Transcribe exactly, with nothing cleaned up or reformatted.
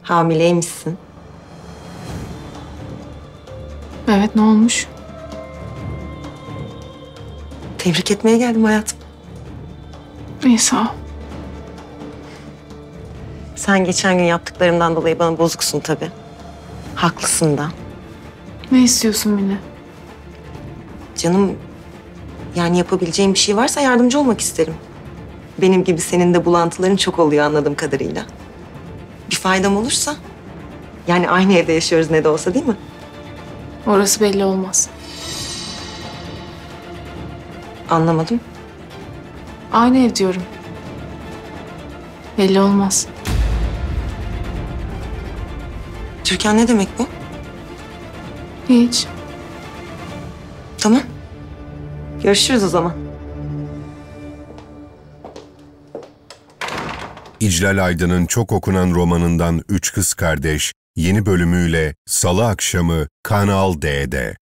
Hamileymişsin. Evet, ne olmuş? Tebrik etmeye geldim hayatım. İyi, sağ ol. Sen geçen gün yaptıklarımdan dolayı bana bozuksun tabii. Haklısın da. Ne istiyorsun Mine? Canım, yani yapabileceğim bir şey varsa yardımcı olmak isterim. Benim gibi senin de bulantıların çok oluyor anladığım kadarıyla. Bir faydam olursa, yani aynı evde yaşıyoruz ne de olsa, değil mi? Orası belli olmaz. Anlamadım. Aynı ev diyorum. Belli olmaz. Türkan, ne demek bu? Hiç. Tamam. Görüşürüz o zaman. İclal Aydın'ın çok okunan romanından Üç Kız Kardeş yeni bölümüyle Salı akşamı Kanal D'de.